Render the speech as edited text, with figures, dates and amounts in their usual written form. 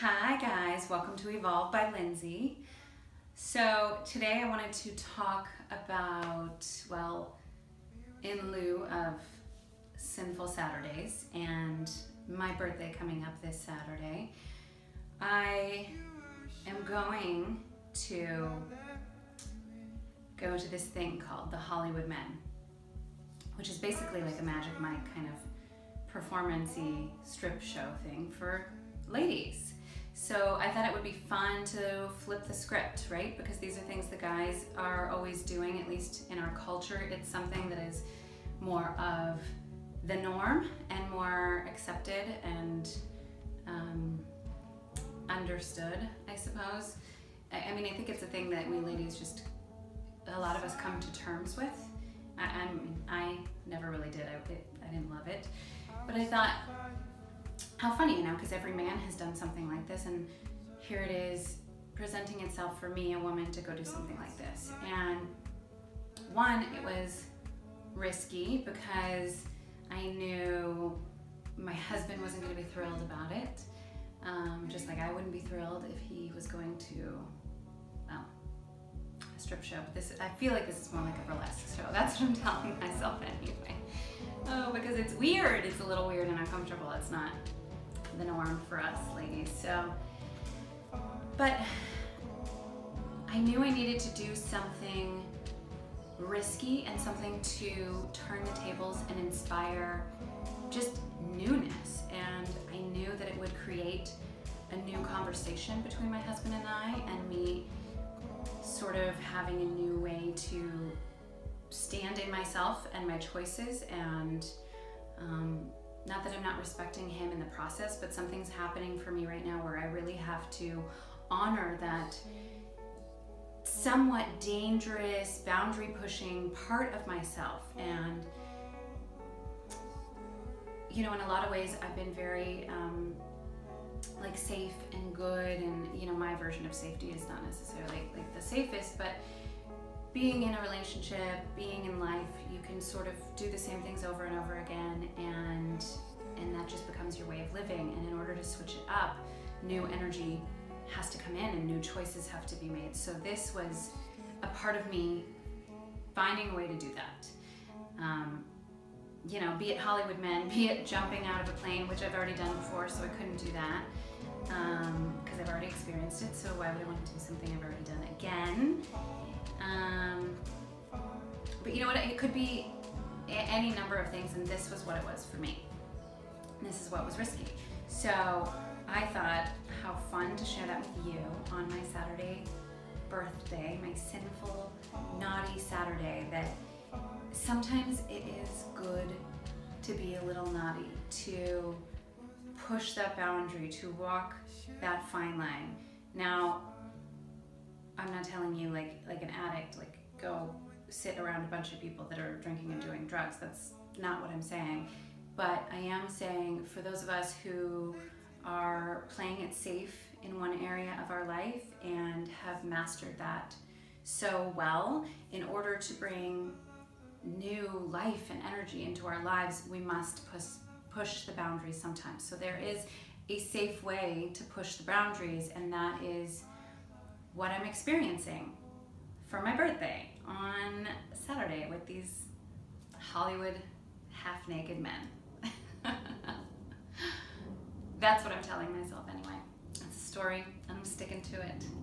Hi guys, welcome to Evolve by Lindsey. So today I wanted to talk about, well, in lieu of sinful Saturdays and my birthday coming up this Saturday, I am going to go to this thing called the Hollywood Men, which is basically like a Magic Mike kind of performance-y strip show thing for ladies. So I thought it would be fun to flip the script, right? Because these are things the guys are always doing, at least in our culture. It's something that is more of the norm and more accepted and understood, I suppose. I mean, I think it's a thing that we ladies just, a lot of us come to terms with. I never really did. I didn't love it. But I thought, how funny, you know, because every man has done something like this, and here it is presenting itself for me, a woman, to go do something like this. And one, it was risky because I knew my husband wasn't going to be thrilled about it, just like I wouldn't be thrilled if he was going to, well, a strip show. But this, I feel like this is more like a burlesque show. That's what I'm telling myself anyway. Oh, because it's weird. It's a little weird and uncomfortable. It's not the norm for us ladies. So, but I knew I needed to do something risky and something to turn the tables and inspire just newness. And I knew that it would create a new conversation between my husband and I, and me sort of having a new way to stand in myself and my choices, and not that I'm not respecting him in the process, but something's happening for me right now where I really have to honor that somewhat dangerous, boundary-pushing part of myself. And, you know, in a lot of ways, I've been very like safe and good, and, you know, my version of safety is not necessarily like the safest, but being in a relationship, being in life, you can sort of do the same things over and over again, and that just becomes your way of living. And in order to switch it up, new energy has to come in and new choices have to be made. So this was a part of me finding a way to do that. You know, be it Hollywood Men, be it jumping out of a plane, which I've already done before, so I couldn't do that because I've already experienced it. So why would I want to do something I've already done again? But you know what, it could be any number of things, and this was what it was for me. And this is what was risky. So I thought, how fun to share that with you on my Saturday birthday, my sinful, naughty Saturday, that sometimes it is good to be a little naughty, to push that boundary, to walk that fine line. Now, I'm not telling you like an addict, like go sit around a bunch of people that are drinking and doing drugs. That's not what I'm saying. But I am saying, for those of us who are playing it safe in one area of our life and have mastered that so well, in order to bring new life and energy into our lives, we must push the boundaries sometimes. So there is a safe way to push the boundaries, and that is what I'm experiencing for my birthday on Saturday with these Hollywood half-naked men. That's what I'm telling myself anyway. That's a story, and I'm sticking to it.